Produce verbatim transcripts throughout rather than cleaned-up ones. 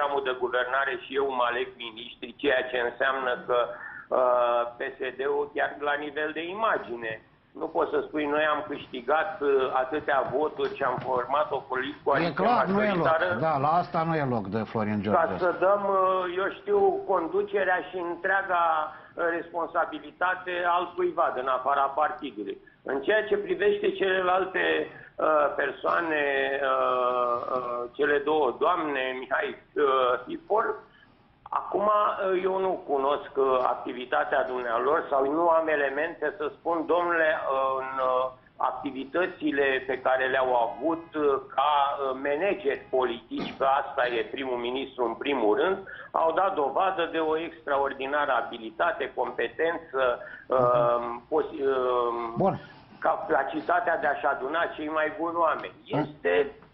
programul de guvernare și eu mă aleg miniștri, ceea ce înseamnă că uh, P S D-ul chiar la nivel de imagine. Nu poți să spui, noi am câștigat uh, atâtea voturi și am format o coaliție E clar, nu e loc. majoritară. Da, la asta nu e loc de Florin George. Ca să dăm, uh, eu știu, conducerea și întreaga responsabilitate altcuiva din afara partidului. În ceea ce privește celelalte uh, persoane, uh, uh, cele două doamne, Mihai uh, Hipol, acum uh, eu nu cunosc uh, activitatea dumnealor sau nu am elemente să spun, domnule, uh, în uh, activitățile pe care le-au avut uh, ca uh, manageri politici, că asta e primul ministru în primul rând, au dat dovadă de o extraordinară abilitate, competență, uh, uh, Bun. capacitatea de a-și aduna cei mai buni oameni. Este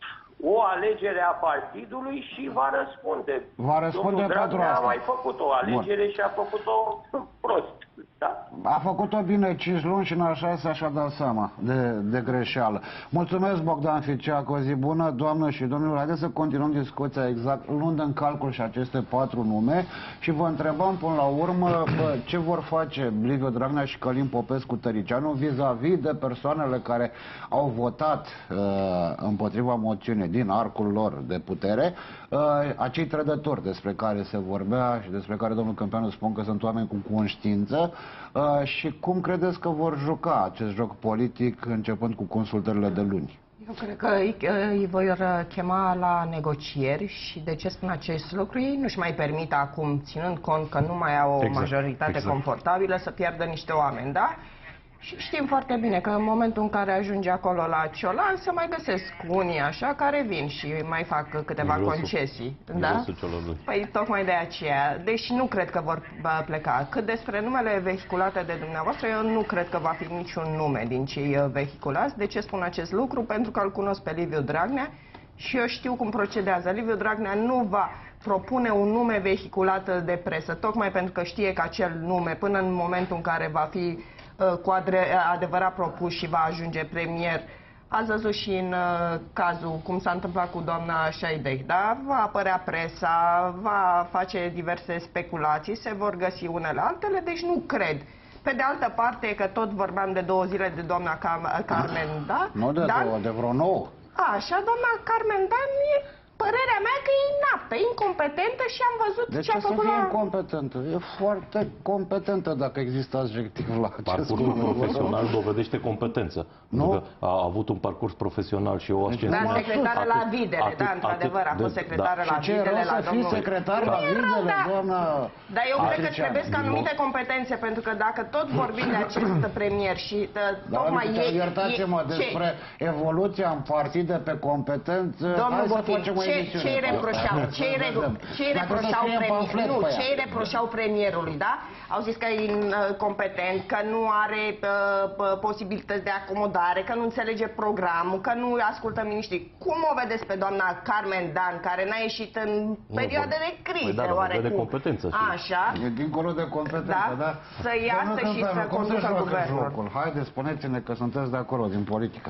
o alegere a partidului și va răspunde. Va răspunde Domnul pentru Dragnea asta. a mai făcut o alegere. Bun. Și a făcut-o prost. Da? A făcut-o bine cinci luni și în al șasea și-a dat seama de, de greșeală. Mulțumesc, Bogdan Ficeac, o zi bună, doamnă și domnilor. Haideți să continuăm discuția exact, luând în calcul și aceste patru nume și vă întrebăm până la urmă bă, ce vor face Liviu Dragnea și Călin Popescu-Tăricianu vis-a-vis de persoanele care au votat uh, împotriva moțiunii din arcul lor de putere, uh, acei trădători despre care se vorbea și despre care domnul Câmpeanu spun că sunt oameni cu conștiință. Uh, și cum credeți că vor juca acest joc politic începând cu consultările de luni? Eu cred că îi, îi vor chema la negocieri și de ce spun acest lucru? Ei nu-și mai permit acum, ținând cont că nu mai au o exact, majoritate exact. confortabilă, să pierdă niște oameni, da? Și știm foarte bine că în momentul în care ajunge acolo la Ciolan, se mai găsesc unii așa care vin și mai fac câteva Mirosul, concesii. mirosul Da? Păi tocmai de aceea. Deși nu cred că vor pleca. Cât despre numele vehiculate de dumneavoastră, eu nu cred că va fi niciun nume din cei vehiculați. De ce spun acest lucru? Pentru că îl cunosc pe Liviu Dragnea și eu știu cum procedează. Liviu Dragnea nu va propune un nume vehiculat de presă, tocmai pentru că știe că acel nume, până în momentul în care va fi cu adevărat propus și va ajunge premier. Ați văzut și în uh, cazul, cum s-a întâmplat cu doamna Șaidei, da? Va apărea presa, va face diverse speculații, se vor găsi unele altele, deci nu cred. Pe de altă parte, că tot vorbeam de două zile de doamna Cam Carmen, da? Nu de Dan? două, de vreo nouă. Așa, doamna Carmen Dan e... Părerea mea că e inaptă, incompetentă și am văzut de ce a făcut. De ce să fie la... incompetentă? E foarte competentă dacă există adjectiv la acest Parcursul profesional dovedește competență. Nu? Că a avut un parcurs profesional și o ascensiune. Da, secretară la Videle, da, într-adevăr, a fost secretară la Videle, la domnul... Și secretar la Videle, doamna... Dar eu cred că trebuie ca anumite competențe, pentru că dacă tot vorbim de acest premier și tocmai ei... Iertați-mă, despre evoluția în partide pe competență, hai să facem o emisiune. Ce îi reproșau? Ce îi reproșau premierului? Nu, ce îi reproșau premierului, da? Au zis că e incompetent, că nu are uh, posibilități de acomodare, că nu înțelege programul, că nu ascultă miniștrii. Cum o vedeți pe doamna Carmen Dan, care n-a ieșit în perioade de criză, păi da, oarecum? de competență. Așa. E dincolo de competență, da? da? Să iasă și să conducă guvernul. Haideți, spuneți-ne că sunteți de acolo, din politică.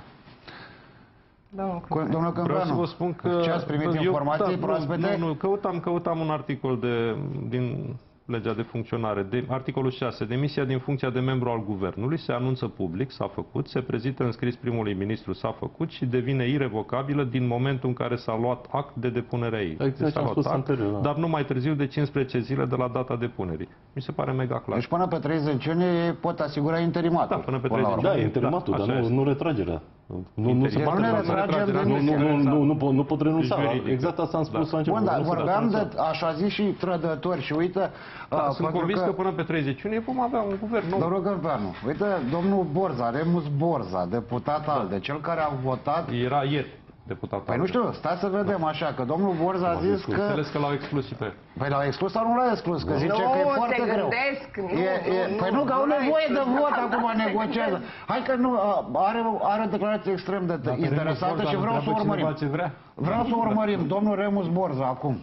Domnul Câmpeanu, vreau să vă spun că ce ați primit eu, informații da, proaspete? Nu, nu, căutam, căutam un articol de, din legea de funcționare, de, articolul șase, demisia din funcția de membru al guvernului, se anunță public, s-a făcut, se prezintă în scris primului ministru, s-a făcut și devine irevocabilă din momentul în care s-a luat act de depunere a ei. Exact, am spus anterior, da. Dar nu mai târziu de cincisprezece zile de la data depunerii. Mi se pare mega clar. Deci până pe treizeci iunie pot asigura interimatul. Da, până pe treizeci. Da, interimatul, da, dar nu, nu retragerea. Nu, nu, se poate nu, nu, nu, nu, pot, nu pot renunța. Exact asta am spus la început. Bun, dar vorbeam de așa zis și trădători și uite... Da, sunt convins că până pe treizeci iunie vom avea un guvern nou. Domnul Câmpeanu, uite, domnul Borza, Remus Borza, deputat ALDE, cel care a votat... Era ieri deputat ALDE. Păi nu știu, stai să vedem așa, că domnul Borza a zis că... Înțeles că l-au exclus și pe... Păi l-au exclus sau nu l-au exclus? Că zice că e foarte greu. Păi nu, că au nevoie de vot acum, negociază. Hai că nu, are o declarație extrem de interesantă și vreau să o urmărim. Vreau să o urmărim, domnul Remus Borza, acum.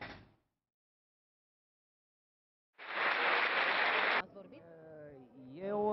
Eu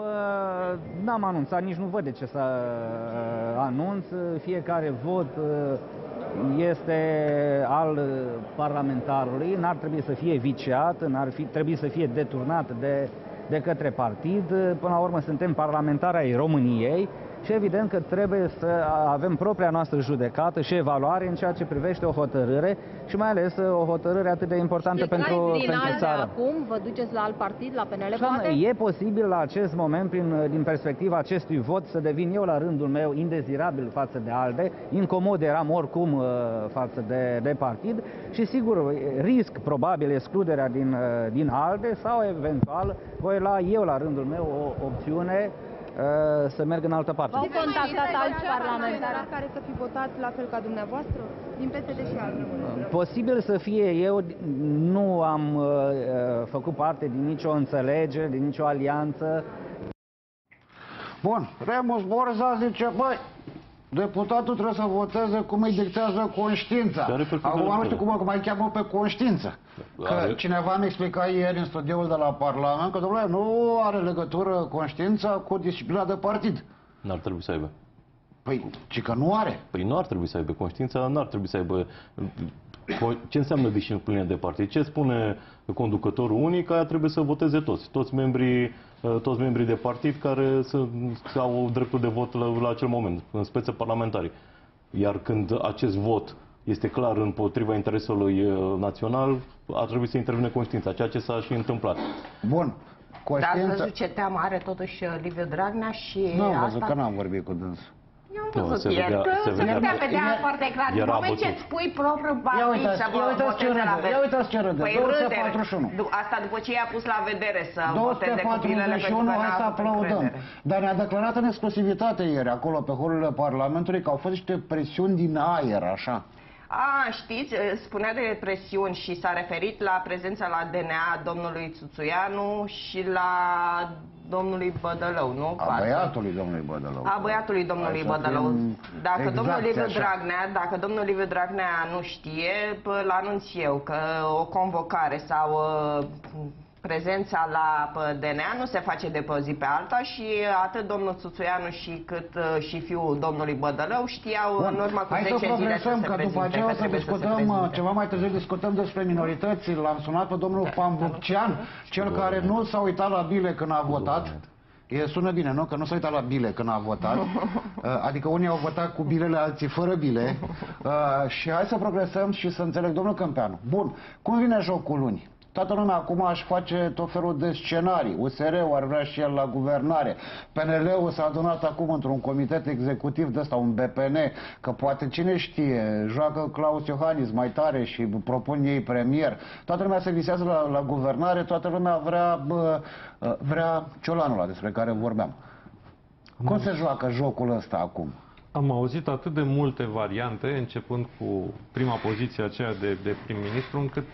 n-am anunțat, nici nu văd de ce să anunț. Fiecare vot este al parlamentarului, n-ar trebui să fie viciat, n-ar fi, trebui să fie deturnat de, de către partid. Până la urmă suntem parlamentari ai României și evident că trebuie să avem propria noastră judecată și evaluare în ceea ce privește o hotărâre și mai ales o hotărâre atât de importantă pentru, pentru țară. Acum vă duceți la alt partid, la P N L, poate? E posibil la acest moment, prin, din perspectiva acestui vot, să devin eu la rândul meu indezirabil față de ALDE, incomod eram oricum uh, față de, de partid și sigur risc probabil excluderea din, uh, din ALDE sau eventual voi lua eu la rândul meu o opțiune să merg în altă parte. V-au contactat alți parlamentari care să fi votat la fel ca dumneavoastră, din P S D și altele? Posibil să fie. Eu nu am uh, făcut parte din nicio înțelegere, din nicio alianță. Bun, Remus Borza zice, băi, deputatul trebuie să voteze cum îi dictează conștiința. Acum nu știu cum mai cheamă pe conștiință. Că are. Cineva mi explica ieri în studioul de la Parlament că, domnule, nu are legătură conștiința cu disciplina de partid. N-ar trebui să aibă. Păi, ci că nu are. Păi nu ar trebui să aibă conștiința, n-ar trebui să aibă... Ce înseamnă disciplina de partid? Ce spune conducătorul unic? Aia trebuie să voteze toți. Toți membrii, toți membrii de partid care să, să au dreptul de vot la, la acel moment, în speță parlamentarii. Iar când acest vot este clar împotriva interesului național, ar trebui să intervine conștiința, ceea ce s-a și întâmplat. Bun. Dar ați văzut ce teamă are totuși Liviu Dragnea și nu, asta... Nu, văzut că n-am vorbit cu dânsul. Eu am văzut ieri că se vedea, vedea foarte clar. În moment ce spui propriul partid să vă voteze la vedere. Ia uitați ce râde, două sute patruzeci și unu. Asta după ce i-a pus la vedere să voteze cu bilele pentru că hai să aplaudăm. Dar ne-a declarat în exclusivitate ieri, acolo pe holurile Parlamentului, că au fost niște presiuni din aer, așa. A, știți, spunea de presiuni și s-a referit la prezența la D N A domnului Țuțuianu și la domnului Bădălău, nu? A băiatului domnului Bădălău. A băiatului domnului Bădălău. Dacă exact domnul Liviu Dragnea, dacă domnul Liviu Dragnea nu știe, îl anunț eu că o convocare sau prezența la D N A nu se face de pe o zi pe alta și atât domnul Țuțuianu și cât și fiul domnului Bădălău știau Bun. în urmă cu zece zile să se că după aceea o să discutăm, ceva mai târziu discutăm despre minorități. L-am sunat pe domnul Pambuccean, cel care nu s-a uitat la bile când a votat. E, sună bine, nu? Că nu s-a uitat la bile când a votat. Adică unii au votat cu bilele, alții fără bile. Și hai să progresăm și să înțeleg, domnul Câmpeanu. Bun, cum vine jocul luni? Toată lumea acum aș face tot felul de scenarii. U S R-ul ar vrea și el la guvernare. P N L-ul s-a adunat acum într-un comitet executiv de ăsta, un B P N, că poate cine știe, joacă Claus Iohannis mai tare și propun ei premier. Toată lumea se visează la, la guvernare, toată lumea vrea, bă, vrea Ciolanul ăla despre care vorbeam. Am Cum auzit. se joacă jocul ăsta acum? Am auzit atât de multe variante, începând cu prima poziție aceea de, de prim-ministru, încât...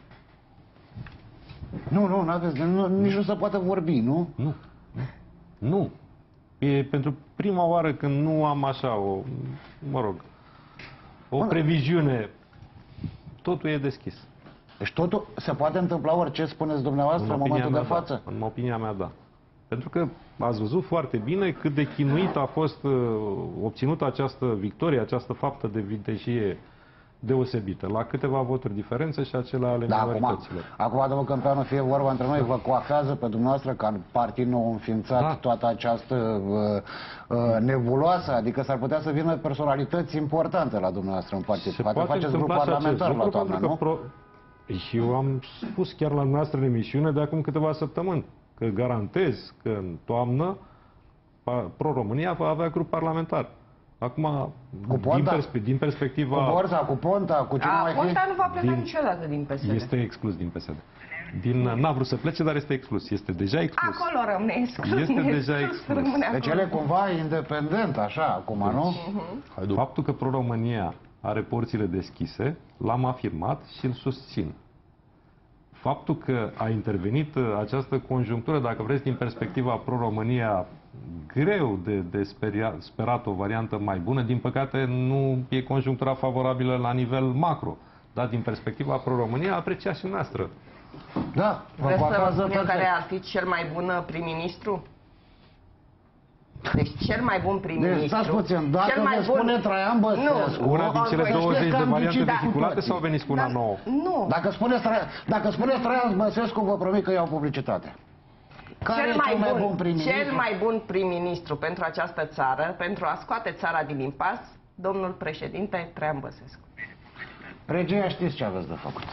Nu, nu, n-aveți, nu, nici nu se poate vorbi, nu? Nu. Nu. E pentru prima oară când nu am așa o, mă rog, o Bun. previziune. Totul e deschis. Deci totul se poate întâmpla orice spuneți dumneavoastră în, în momentul de mea, față? Da. În opinia mea, da. Pentru că ați văzut foarte bine cât de chinuit a fost uh, obținută această victorie, această faptă de vitejie deosebită, la câteva voturi diferență și acele ale da, minorităților. Acum, acum domnul Câmpeanu, fie vorba între noi, vă coafează pe dumneavoastră ca partid nou înființat da. toată această uh, uh, nebuloasă, adică s-ar putea să vină personalități importante la dumneavoastră în partid. Se poate, poate faceți grup parlamentar la toamnă, nu? Pro... Și eu am spus chiar la dumneavoastră în emisiune de acum câteva săptămâni că garantez că în toamnă Pro-România va avea grup parlamentar. Acum, din, perspe din perspectiva... Cu Borza, cu Ponta, cu cine mai fi... Ponta nu va pleca din, niciodată din P S D. Este exclus din P S D. Din, n-a vrut să plece, dar este exclus. Este deja exclus. Acolo rămâne exclus. Este deja exclus. Deci el e cumva independent, așa, acum, nu? Uh-huh. Faptul că Pro-România are porțile deschise, l-am afirmat și îl susțin. Faptul că a intervenit această conjunctură, dacă vreți, din perspectiva Pro-România, greu de, de speria, sperat o variantă mai bună, din păcate nu e conjunctura favorabilă la nivel macro, dar din perspectiva Pro-România apreciați și noastră. Da, vreți să vă spun eu care ar fi cel mai bun prim-ministru? Deci cel mai bun prim-ministru... Deci stați puțin, dacă cel mai vă spune Traian Băsescu... Una din cele douăzeci de variante da. vehiculate sau veniți cu una nouă? Nu. Dacă spuneți Traian, dacă spuneți Traian Băsescu, vă promit că iau publicitate. Care Cel e mai, cel mai bun, bun prim-ministru? cel mai bun prim-ministru pentru această țară, pentru a scoate țara din impas, domnul președinte Traian Băsescu. Regia, știți ce aveți de făcut.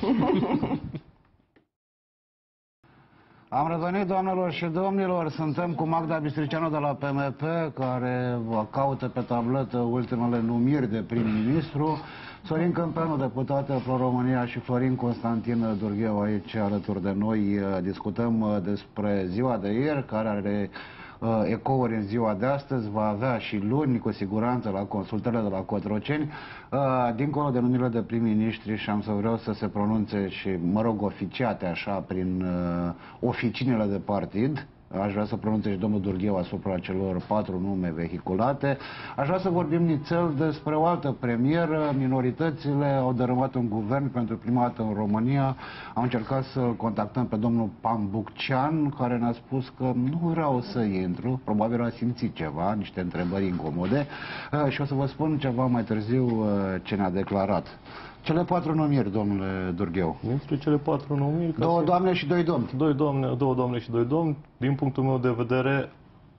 Am revenit, doamnelor și domnilor, suntem cu Magda Bistricianu de la P M P, care caută pe tabletă ultimele numiri de prim-ministru, Sorin Câmpeanu, deputat Pro-România, și Florin Constantin Durgheu aici alături de noi. Discutăm despre ziua de ieri, care are ecouri în ziua de astăzi, va avea și luni, cu siguranță, la consultările de la Cotroceni, dincolo de numirile de prim-ministri, și am să vreau să se pronunțe și, mă rog, oficiate așa, prin oficinile de partid. Aș vrea să pronunțe și domnul Durgheu asupra celor patru nume vehiculate. Aș vrea să vorbim nițel despre o altă premieră. Minoritățile au dărâmat un guvern pentru prima dată în România. Am încercat să-l contactăm pe domnul Pambuccean, care ne-a spus că nu vreau să intru. Probabil a simțit ceva, niște întrebări incomode. Și o să vă spun ceva mai târziu ce ne-a declarat. Cele patru numiri, domnule Durgheu. Dintre cele patru numiri... Două doamne și doi domni. Doi doamne, două doamne și doi domni. Din punctul meu de vedere,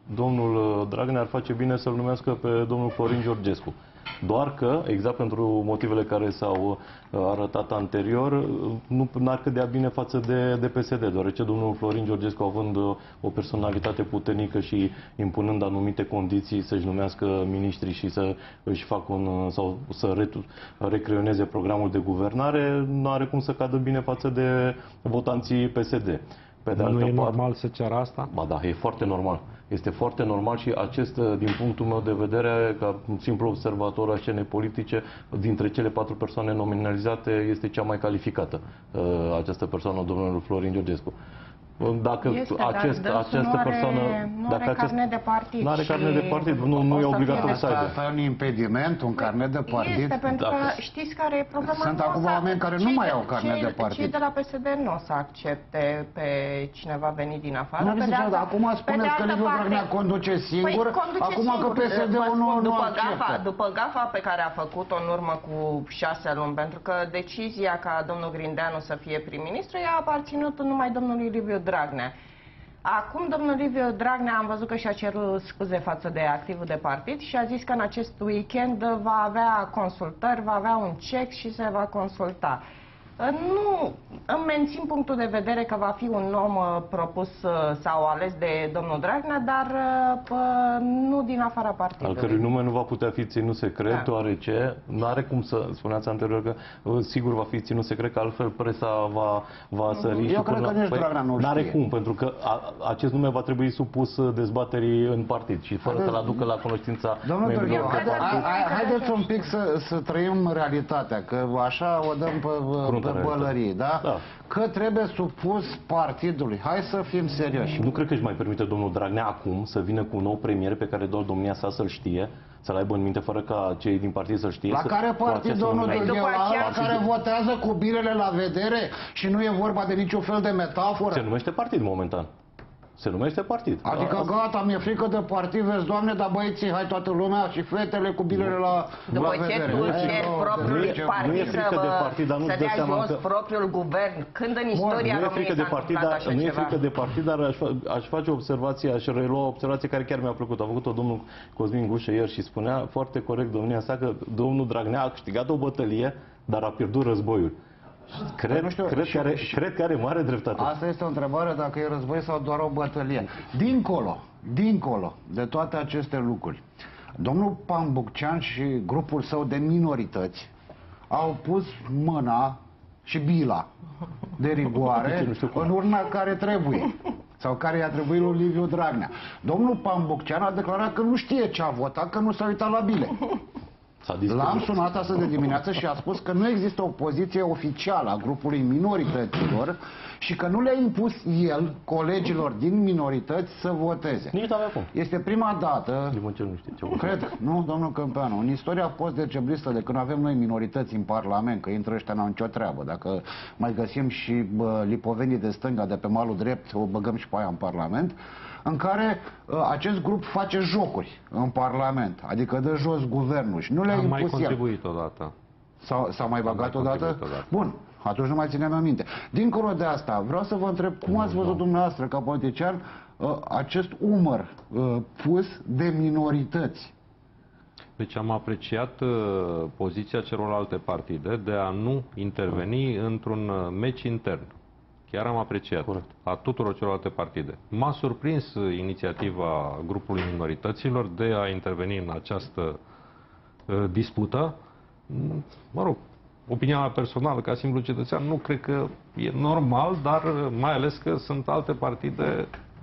domnul Dragnea ar face bine să-l numească pe domnul Florin Georgescu. Doar că, exact pentru motivele care s-au arătat anterior, nu ar cădea bine față de, de P S D, deoarece domnul Florin Georgescu, având o personalitate puternică și impunând anumite condiții să-și numească miniștri și să își facă un, sau să retu, recreioneze programul de guvernare, nu are cum să cadă bine față de votanții P S D. Pe de nu e parte, normal să ceară asta? Ba da, e foarte normal. Este foarte normal și acest, din punctul meu de vedere, ca simplu observator a scenei politice, dintre cele patru persoane nominalizate, este cea mai calificată, această persoană, domnul Florin Georgescu. Dacă este, acest, dar această nu are, persoană... Nu dacă are acest, carnet de partid. Nu are carnet de partid, nu, nu e obligatoriu să aibă. Asta e un impediment, un carnet de partid? Este, pentru Dacă... că știți care e problema? Sunt acum oameni care nu mai au carnet de partid. Cei de la P S D nu o să accepte pe cineva venit din afară. Nu ziceam, dar acum spuneți că Liviu Dragnea conduce singur, păi, conduce acum singur. că P S D-ul nu, nu după acceptă. gafa, după gafa pe care a făcut-o în urmă cu șase luni, pentru că decizia ca domnul Grindeanu să fie prim-ministru i-a aparținut numai domnului Liviu Dragnea. Acum domnul Liviu Dragnea am văzut că și-a cerut scuze față de activul de partid și a zis că în acest weekend va avea consultări, va avea un cec și se va consulta. Nu, îmi mențin punctul de vedere că va fi un om propus sau ales de domnul Dragnea, dar nu din afara partidului. Al cărui nume nu va putea fi ținut secret, da. Deoarece nu are cum să, spuneați anterior că sigur va fi ținut secret, că altfel presa va, va sări. Eu și cred că nici Dragnea nu știe. N-are cum, pentru că a, acest nume va trebui supus dezbaterii în partid și fără să-l aducă la cunoștința membrilor. Haideți un pic să, să trăim realitatea, că așa o dăm pe... Bălării, da? Da? Că trebuie supus partidului. Hai să fim serioși. Nu cred că își mai permite domnul Dragnea acum să vină cu un nou premier pe care doar domnia sa să-l știe, să-l aibă în minte fără ca cei din partid să știe. La să, care partid, domnul Durgheu? La care votează cu bilele la vedere și nu e vorba de niciun fel de metaforă? Se numește partid momentan. Se numește partid. Adică Asta... gata, mi-e frică de partid, vezi, Doamne, dar băieții, hai toată lumea și fetele cu bilele la, După la ce vedere. tu ceri propriul partid să, de partid, dar nu să dea jos că... propriul guvern, când în istoria nu României s-a întâmplat așa Nu ceva? e frică de partid, dar aș, aș face o observație, aș relua o observație care chiar mi-a plăcut. A făcut-o domnul Cosmin Gușă ieri și spunea foarte corect domnia sa că domnul Dragnea a câștigat o bătălie, dar a pierdut războiul. Cred, nu știu, cred, și, că are, și, cred că are mare dreptate. Asta este o întrebare, dacă e război sau doar o bătălie. Dincolo, dincolo de toate aceste lucruri, domnul Pambuccean și grupul său de minorități au pus mâna și bila de rigoare în urna care trebuie, sau care i-a trebuit lui Liviu Dragnea. Domnul Pambuccean a declarat că nu știe ce a votat, că nu s-a uitat la bile. L-am sunat astăzi de dimineață și a spus că nu există o poziție oficială a grupului minorităților și că nu le-a impus el, colegilor din minorități, să voteze. Nici n-avea cum. Este prima dată, nu știe ce cred, nu, domnul Câmpeanu, în istoria post-decembristă, de când avem noi minorități în Parlament, că intră ăștia, n-au nicio treabă. Dacă mai găsim și bă, lipovenii de stânga de pe malul drept, o băgăm și pe aia în Parlament. în care uh, acest grup face jocuri în Parlament, adică dă jos guvernul și nu le-a Am impus mai el. contribuit odată. S-a mai bagat mai odată? odată? Bun, atunci nu mai țineam aminte. Dincolo de asta, vreau să vă întreb cum ați văzut dumneavoastră, ca politician, uh, acest umăr uh, pus de minorități. Deci am apreciat uh, poziția celorlalte partide de a nu interveni într-un uh, meci intern. Chiar am apreciat. Corect. A tuturor celorlalte partide. M-a surprins uh, inițiativa grupului minorităților de a interveni în această uh, dispută. Mm, Mă rog, opinia mea personală ca simplu cetățean nu cred că e normal, dar uh, mai ales că sunt alte partide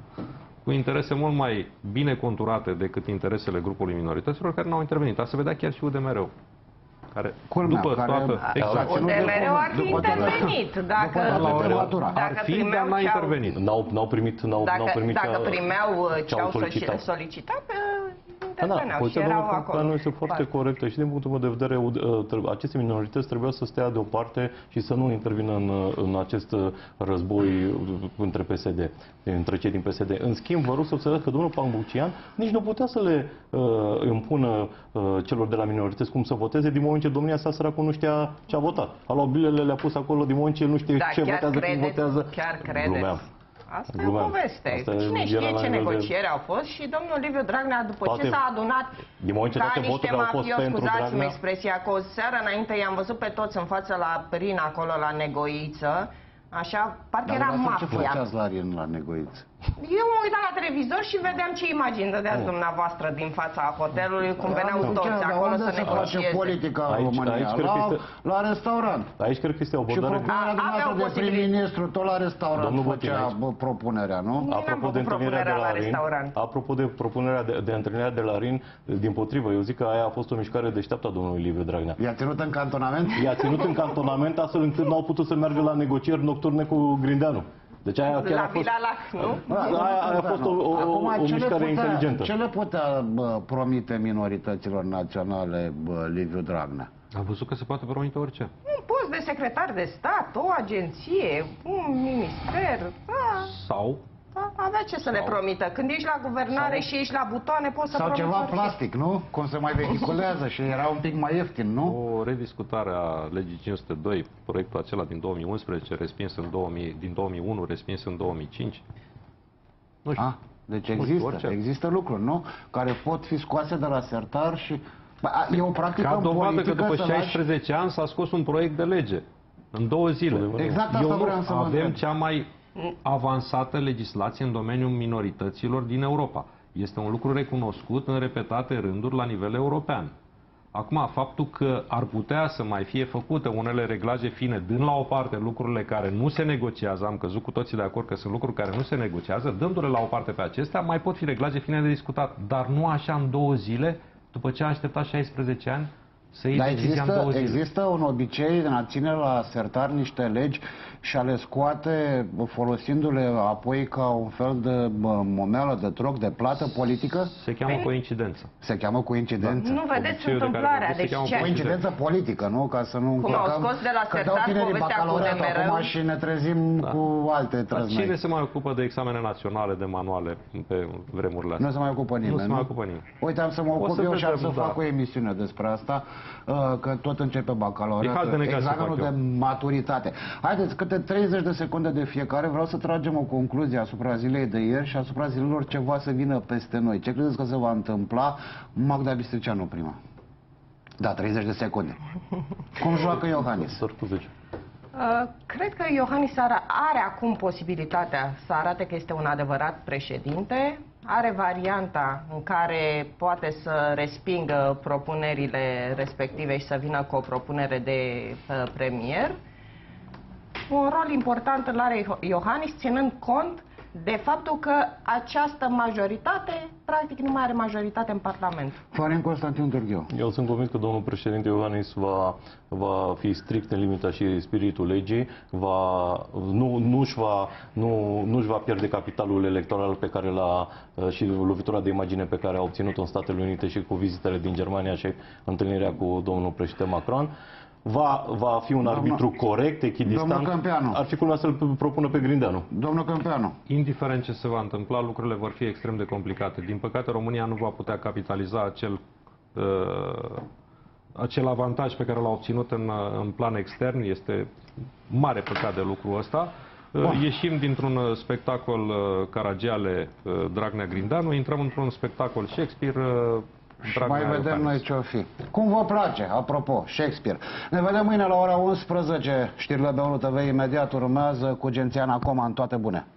cu interese mult mai bine conturate decât interesele grupului minorităților care n-au intervenit. Asta se vedea chiar și U D M R-ul. Care, Culmea, după care toată... a- Exact. U D M R-ul ar fi După toată- intervenit. Dacă, după toată latura. Ar dacă fi, primeau dar n-a ce au- intervenit. N-au, n-au primit, n-au, n-au Dacă, primit dacă ce- primeau uh, ce au solicitat. solicitat, pe Da, da, interveneau și poziția erau domnului acolo. Câmpeanu este foarte corectă și din punctul meu de vedere uh, trebuie- aceste minorități trebuia să stea deoparte și să nu intervină în, uh, în acest uh, război uh, între P S D, între cei din P S D. În schimb, vă rog să observați că domnul Pambucian nici nu putea să le uh, impună uh, celor de la minorități cum să voteze din moment ce domnia sa săracul nu știa ce a votat. A luat bilele, le-a pus acolo din moment ce nu știe Da, ce chiar votează, cum credeți, votează. chiar credeți. Glumeam. Asta e o Glumeam. poveste. Asta Cine era știe la ce nivel de- negocieri au fost și domnul Liviu Dragnea, după Toate- ce s-a adunat Din moment ce ca toate niște voturile au fost mafioși, pentru scuzați-mă Dragnea, expresia, că o seară înainte i-am văzut pe toți în față la Prin, acolo la Negoiță, așa, parcă Dar era dumneavoastră ce mafia. făceați la Rin, la Negoiță? Eu mă uitam la televizor și vedeam ce imagini dădeați dumneavoastră din fața hotelului, cum veneau Dar toți dar acolo unde să se face negocieze. politica în Aici- România? aici cred la, că este- la restaurant. aici cred că este o Și abordare... propunerea A- dumneavoastră aveau de posibilitate. prim-ministru tot la restaurant Domnul Botin, făcea aici. bă, propunerea, nu? N-am Apropo făcut de întâlnirea de propunerea la la Rin, restaurant. apropo de propunerea de, de întâlnirea de la Rin, din potrivă, eu zic că aia a fost o mișcare deșteaptă a domnului Liviu Dragnea. I-a ținut în cantonament? I-a ținut în cantonament astfel încât n-au putut să meargă la negocieri nocturne cu Grindeanu. Deci aia chiar La a fost... Vila Lac, nu? Da, aia, aia a fost o, o, Acum, o ce le mișcare putea- inteligentă. Ce le putea bă, promite minorităților naționale bă, Liviu Dragnea? Am văzut că se poate promite orice. Un post de secretar de stat, o agenție, un minister, da, Sau da, avea ce să le promită. Când ești la guvernare și ești la butoane, poți să Sau promiți ceva orice. plastic, nu? Cum se mai vehiculează și era un pic mai ieftin, nu? o rediscutare a legii cinci sute doi, proiectul acela din două mii unsprezece, respins în două mii, din două mii unu, respins în două mii cinci. Nu știu. Ah, deci Nu știu, există, orice. există lucruri, nu? Care pot fi scoase de la sertar și... Bă, a, e o practică Ca în dovadă că politică după să lași... șaisprezece ani s-a scos un proiect de lege. În două zile. Exact asta Eu nu- vreau să vă Avem întreb. cea mai avansată legislație în domeniul minorităților din Europa. Este un lucru recunoscut în repetate rânduri la nivel european. Acum, faptul că ar putea să mai fie făcute unele reglaje fine, dând la o parte lucrurile care nu se negociază, am căzut cu toții de acord că sunt lucruri care nu se negociază, dându-le la o parte pe acestea, mai pot fi reglaje fine de discutat, dar nu așa în două zile, după ce a așteptat șaisprezece ani, să iei Dar decizia în există, două zile. există un obicei de a ține la sertar niște legi și a le scoate folosindu-le apoi ca un fel de bă, momeală, de troc, de plată politică? Se cheamă coincidență. Se cheamă coincidență. Nu vedeți Obiceiul de care întâmplarea, vorbesc se deci cheamă ce? Coincidență politică, nu? Ca să nu Cum au încurcăm- scos de la că dau sertar tinerii povestea cu bacalaureatul U D M R-ul. acum și ne trezim Da. cu alte Dar cine trăznăi. se mai ocupă de examene naționale, de manuale pe vremurile astea? Nu se mai ocupă nimeni, Nu se mai ocupă nimeni. Uite, am să mă O ocup să eu și am vedem, să da. fac o emisiune despre asta, uh, că tot începe E hal de bacalaureatul, negat să examenul fac de eu. maturitate. Haideți, câte treizeci de secunde de fiecare, vreau să tragem o concluzie asupra zilei de ieri și asupra zilelor ce va să vină peste noi. Ce credeți că se va întâmpla? Magda Bistricianu prima. Da, treizeci de secunde. Cum joacă Iohannis? Doar cu zece. Uh, Cred că Iohannis are, are acum posibilitatea să arate că este un adevărat președinte. Are varianta în care poate să respingă propunerile respective și să vină cu o propunere de uh, premier. Un rol important îl are Iohannis, ținând cont de faptul că această majoritate, practic, nu mai are majoritate în Parlament. Florin Constantin Târghiu. Eu sunt convins că domnul președinte Iohannis va, va fi strict în limita și spiritul legii, va, nu, nu-și va, nu, nu-și va pierde capitalul electoral pe care l-a, și lovitura de imagine pe care a obținut-o în Statele Unite și cu vizitele din Germania și întâlnirea cu domnul președinte Macron. va, va fi un Domnul, arbitru corect, echidistant? Domnul Câmpeanu. Ar fi culmea să-l propună pe Grindeanu. Domnul Câmpeanu. Indiferent ce se va întâmpla, lucrurile vor fi extrem de complicate. Din păcate, România nu va putea capitaliza acel, uh, acel avantaj pe care l-a obținut în, în plan extern. Este mare păcat de lucrul ăsta. Bun. Ieșim dintr-un spectacol uh, Caragiale, uh, Dragnea Grindeanu, intrăm într-un spectacol Shakespeare, uh, Și mai vedem Iohannis. noi ce-o fi. Cum vă place, apropo, Shakespeare. Ne vedem mâine la ora unsprezece. Știrile B unu T V imediat urmează cu Gențiana Coman. Toate bune!